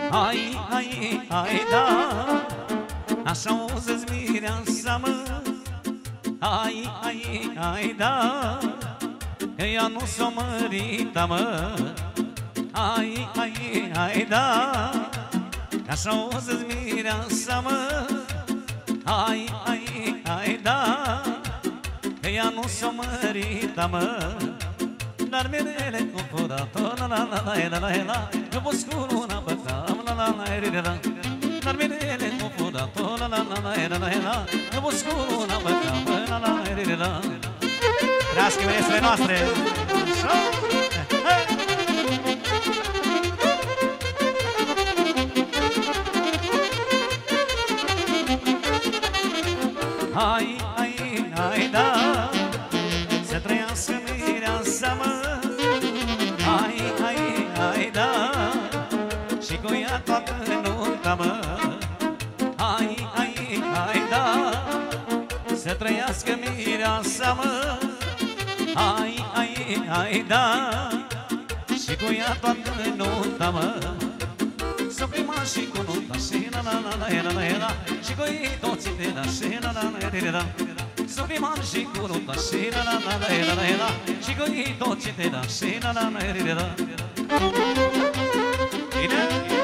Hai, hai, hai, da, așa auzi-ți mireasa, mă. Hai, hai, hai, da, că ea nu s-o mărita, mă. Hai, hai, hai, da, așa auzi-ți mireasa, mă. Hai, hai, hai, da, că ea nu s-o mărita, mă. Dar mirele cu purato, la la la la la la la, că buscul una păcam, la la la la la. Dar mirele cu purato, la la la la la la la, că buscul una păcam, la la la la la. Trească versele noastre! Hai, hai, hai, da, să trăiască mireasa, mă. Hai, hai, hai, da, și cu ea toată nunta, mă. Hai, hai, hai, da, să trăiască mireasa, mă. Hai, hai, hai, da, și cu ea toată nunta, mă. S-o prima și cu nunta și la la la la la la la, și cu ei toți te da și la la la la la. S-o prima și cu nunta și la la la la la la, și cu ei toți te da și la la la la la. Bine?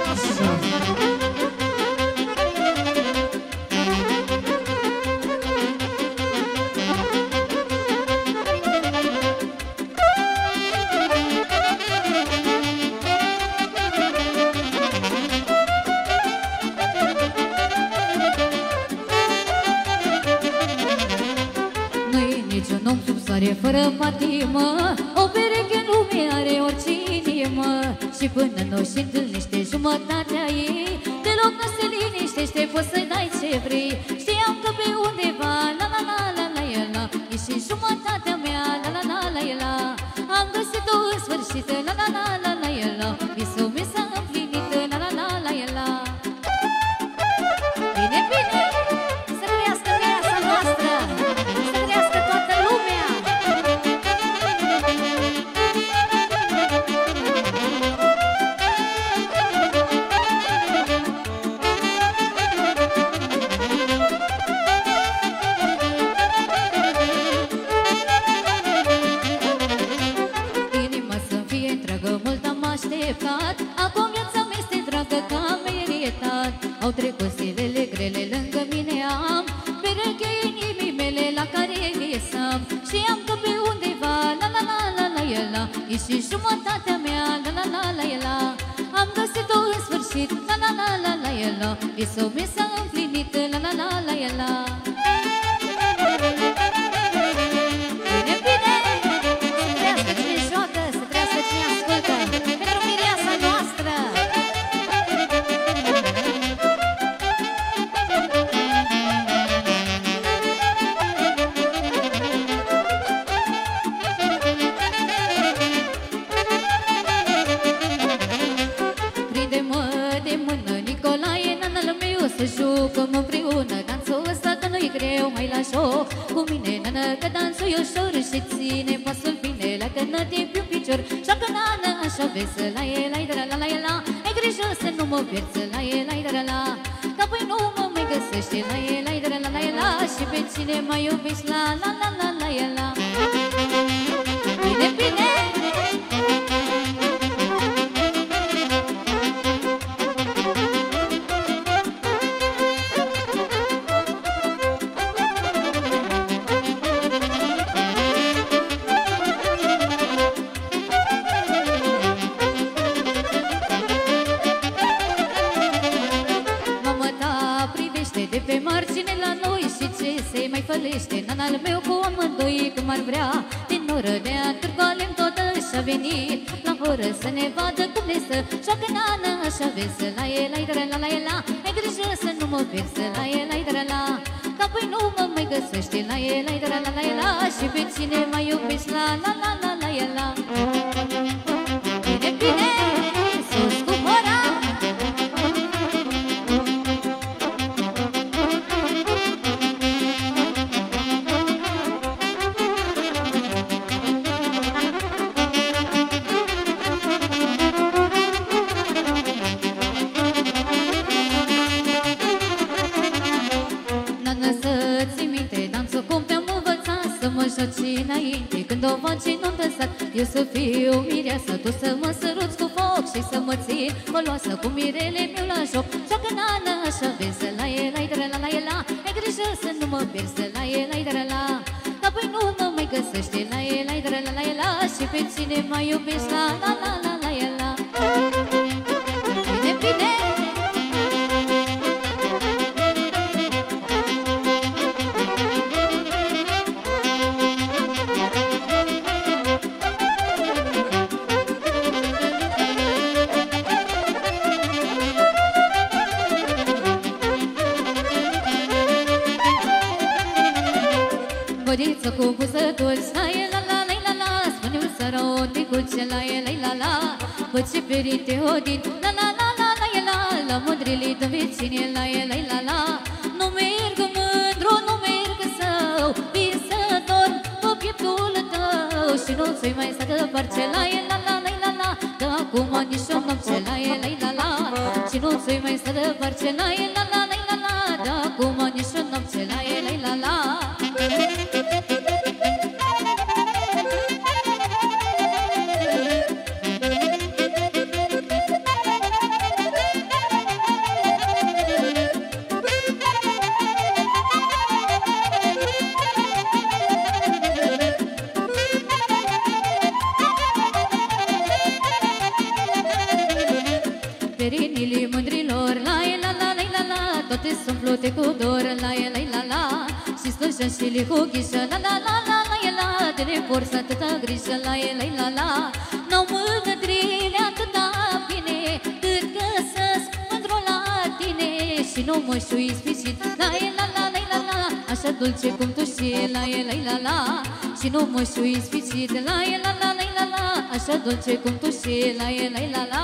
Fără patimă, o pereche în lume are oricine, mă. Și până nu și întâlnește jumătatea ei, deloc nu se liniștește, poți să-i dai ce vrei. Știam că pe undeva, la la la la la la, e și jumătatea mea, la la la la la. Am găsit-o în sfârșit, la la la la la la, visul meu s-a împlinit, la la la la la. Bine, bine, să trăiască viața noastră, să trăiască toată lumea. Acum viața mea este dragă că am meritat. Au trecut zilele grele, lângă mine am pereche inimii mele la care visam. Știam că pe undeva, la la la la la la, e și jumătatea mea, la la la la la. Am găsit-o în sfârșit, la la la la la la, visul meu s-a împlinit, la la la la la. Bine, bine, să trăiască cine joacă, să trăiască cine ascultă, pentru mireasa noastră. Prinde-mă de mână, Nicolae, nanăl meu, să jucăm împreună dansul ăsta, că nu-i greu, mai lași-o cu mine, nană, că dansul e ușor și ține pasul bine. La cănăte pe un picior, joacă nană, așa vezi, la e, la e, la la e, la. Ai grijă să nu mă pierzi, la e, la e, la. Că apoi nu mă mai găsești, la e, la e, la la e, la. Și pe cine mai iubești, la la la la la e, la. Bine, bine! Nanal meu cu amândoi cum ar vrea, din oră de Târgoalem tot și-a venit la oră să ne vadă cum ne stă. Joacă nana, așa vezi, la e, la e, la la e, la. Ai grijă să nu mă pierzi, la e, la e, la. Că apoi nu mă mai găsești, la e, la e, la la e, la. Și pe cine mai iubești, la la la la la e, la. Bine, bine, sus cu hora! dinainte, când o face nuntă sat, eu să fiu mireasă, tu să mă săruți cu foc și să mă țin foloasă cu mirele meu la joc. Joacă nana așa, vezi la el, ai de la la, ai grijă să nu mă pierzi la el, ai de la. Apoi nu mă mai găsește la el, ai de la, și pe cine mai iubești la la. Bine, bine! Bădiță cu buzături, la, spune-mi sărăote cu ce la, bă ce perite odin, la mândrile de vecine, la, nu merg mândru, nu merg său, vin să dorm pe pieptul tău și nu ți-i mai stă parce, la, că acum nici o nopte, la, și nu ți-i mai stă parce, la, că acum nici o nopte, la. Perinile mândrilor, la, toate sunt flute cu dor, la, și slujă și li cu ghișă, la, de ne forță atâta grijă, la, n-au mândrile atâta bine, cât că să-ți mândru la tine și nu mă șui spicit, la, așa dulce cum tu și la, și nu mă șui spicit, la, așa dulce cum tu și la.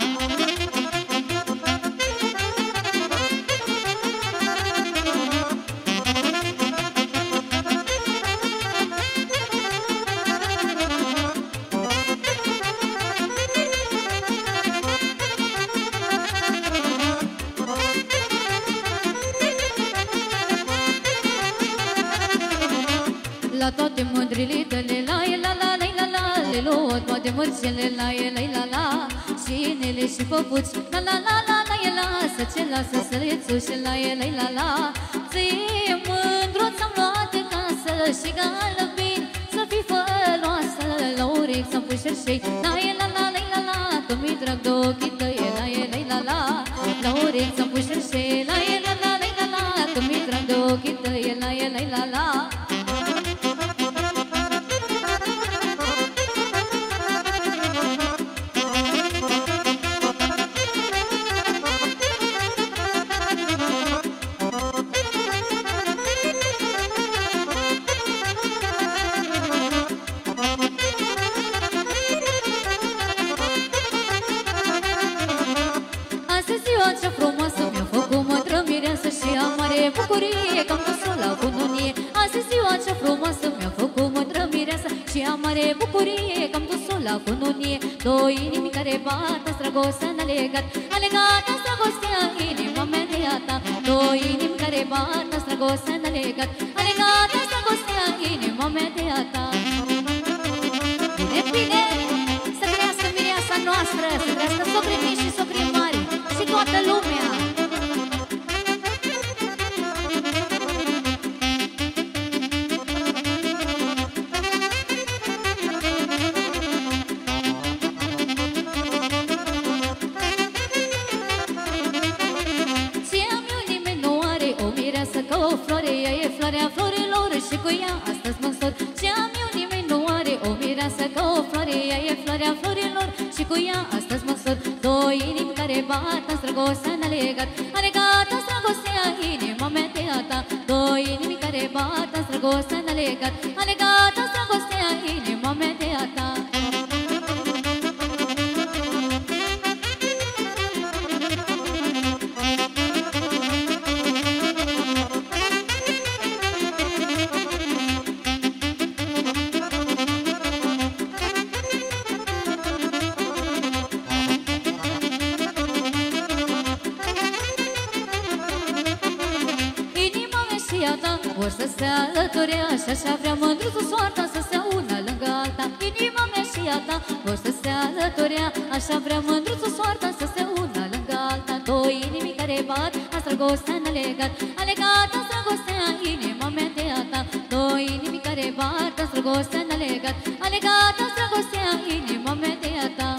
La toate mândrile tale, la, le luă toate mărcele, la, și inele și păpuți, la, să ce lasă să le țuși, la, ție mândru ți-am luat în casă și galbin să fii făloasă, la urechi să-mi pui șerșei, la, că mi-i drag de ochii tăi, la, la urechi să-mi pui șerșei, la, că mi-i drag de ochii tăi, la. Ce frumoasă mi-a făcut mătră mireasă și am mare bucurie că-am dus-o la cununie. Azi ziua ce frumoasă mi-a făcut mătră mireasă și am mare bucurie că-am dus-o la cununie. Două inimi care bat, stragostea n-a legat, a legat stragostea inima mea de a ta. Două inimi care bat, stragostea n-a legat, a legat stragostea inima mea de a ta. Bine, bine, să crească mireasa noastră, să crească socrii mici și socrii mari și toată lumea. Floarea florilor și cu ea astăzi mă însor. Ce am eu nimeni nu are o mireasă ca o floare. Ea e floarea florilor și cu ea astăzi mă însor. Două inimi care bat, în străgostea n-a legat, a legat în străgostea inima mea de a ta. Două inimi care bat, în străgostea n-a legat, a legat în străgostea inima mea de a ta. vor să se alăture așa și-a vrea mândruțul soarta să se una lângă alta. Inima mea și a ta vor să se alăture așa vrea mândruțul soarta să se una lângă alta. Doi inimi care bat, a străgostea n-a legat, a legat a străgostea inima mea de a ta. Doi inimi care bat, a străgostea n-a legat, a legat a străgostea inima mea de a ta.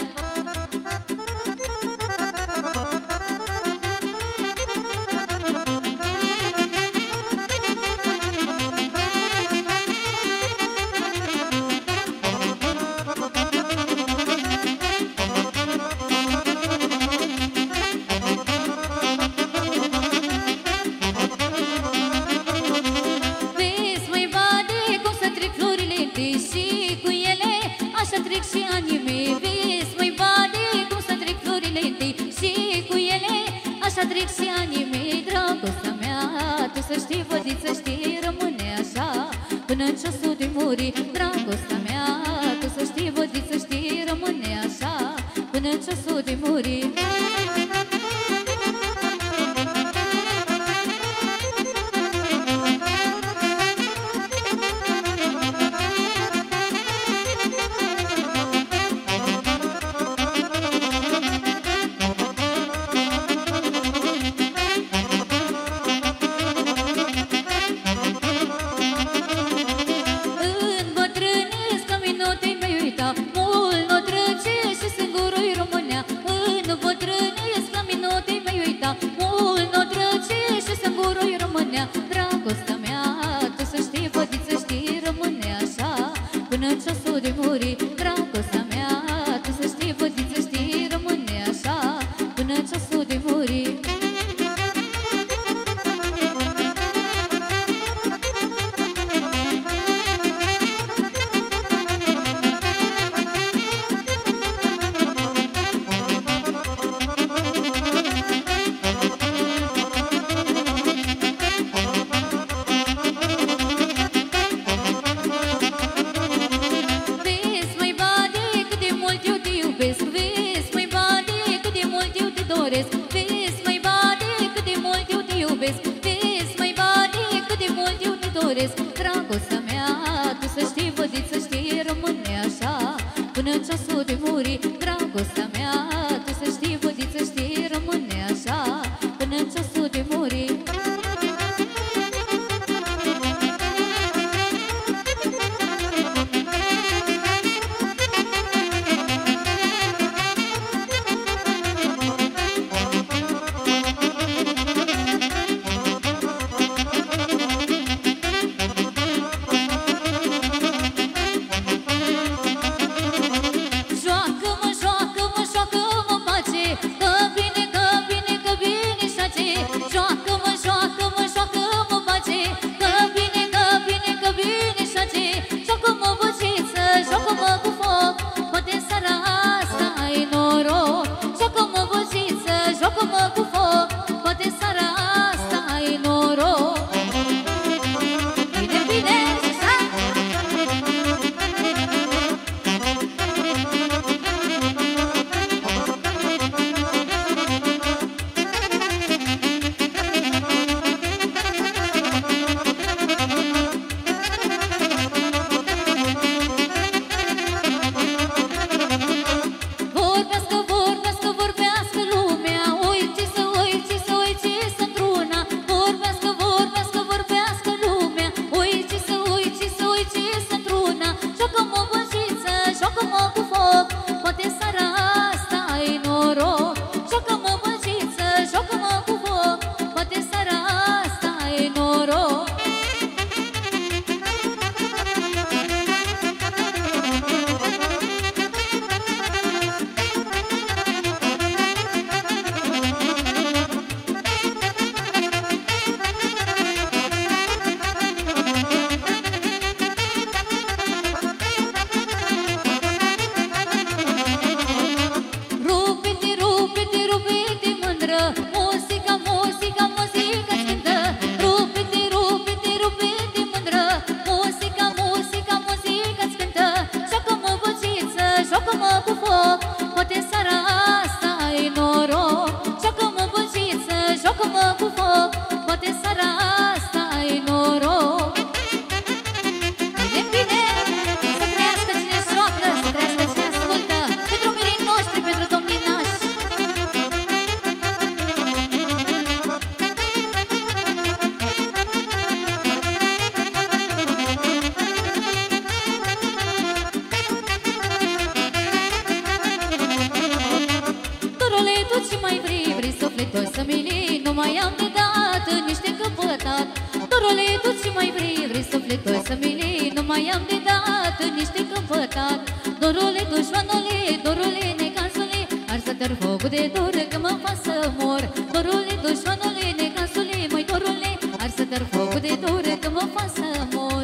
Și anii mei, vezi, măi, bade, cum să trec florile întâi și cu ele, așa trec și anii mei. Dragostea mea, tu să știi, vădiți să știi, rămâne așa până în ceasul de muri. Dragostea mea, tu să știi, vădiți să știi, rămâne așa până în ceasul de muri. Dragostea mea, tu să știi, vădiți să știi, rămâne așa până în ceasul de muri. Dragostea mea, tu să știi, vădiți să știi, rămâne așa până în ceasul de muri. Vezi, măi, bade, cât de mult eu te iubesc. Vezi, măi, bade, cât de mult eu te doresc. Dragostea mea, tu să știi, vădiți să știi, rămâne așa până în ceasul de muri. Dragostea mea, tu să știi, vădiți să știi, rămâne așa până în ceasul de muri. joacă-mă cu foc, poate seara asta ai noroc. căsămile, nu mai am de dat niște căpătat. Dorule, tu ce mai vrei suflet căsămile, nu mai am de dat niște căpătat. Dorule, dușmanule, dorule, necazule, ar să te-ar focul de dor că mă fac să mor. Dorule, dușmanule, necazule, măi dorule, ar să te-ar focul de dor că mă fac să mor.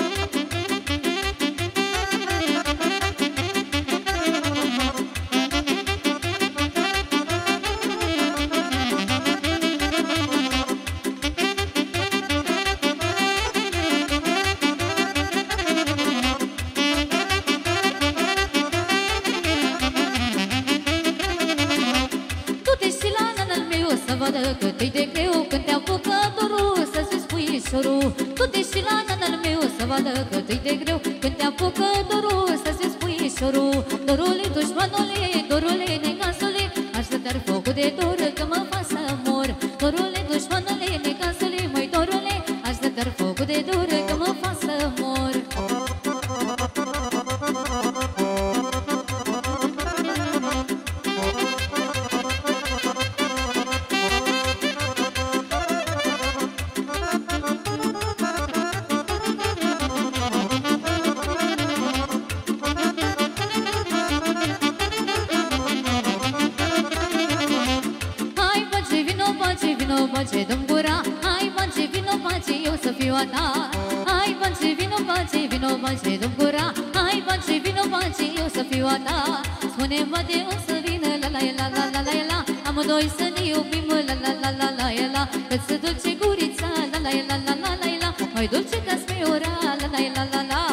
Cât-i de greu când te apucă dorul să-ți spui șorul. Du-te și la nanal meu să vadă cât-i de greu când te apucă dorul să-ți spui șorul. Dorule, dușmanule, dorule, necazule, aș să te-ar focul de dor că mă fac să mor. Dorule, dușmanule, necazule, măi dorule, aș să te-ar focul de dor că mă fac să mor. Bace, dă-mi gura, hai bace, vino bace, eu să fiu a ta. Hai bace, vino bace, vino bace, dă-mi gura, hai bace, vino bace, eu să fiu a ta. Spune-mi bate o să vină, la la la la la la la, amândoi să ne iubim, la la la la la la, cât să dulce gurița, la la la la la la la, mai dulce ca smeora, la la la la la.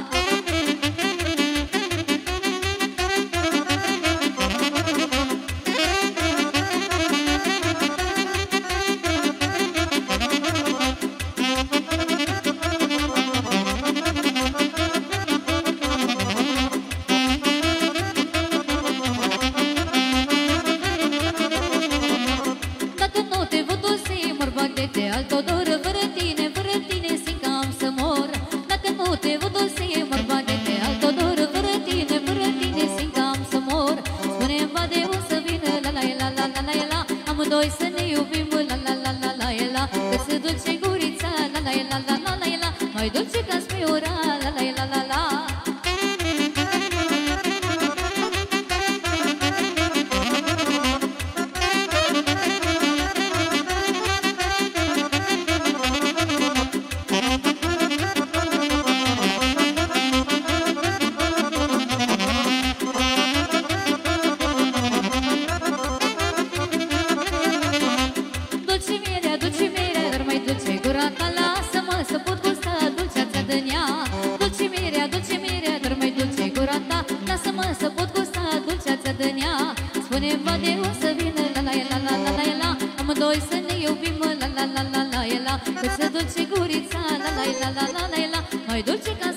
Amândoi să ne iubim, la la la la la la, cât să dulce gurița, la la la la la la la, mai dulce ca smeora, la la la la la. Spune-mi bate o să vină, la la la la la la, amândoi să ne iubim, la la la la la la, cât să dulce gurița, la la la la la la, mai dulce ca